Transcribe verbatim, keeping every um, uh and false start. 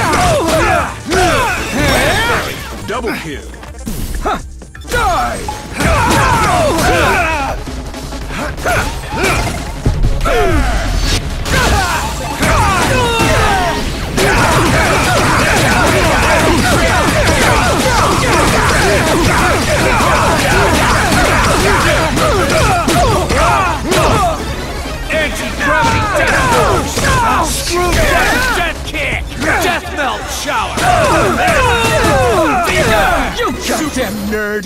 Double kill. Die! Anti-gravity death force! Screw death death kick! Death melt shower! You goddamn nerd!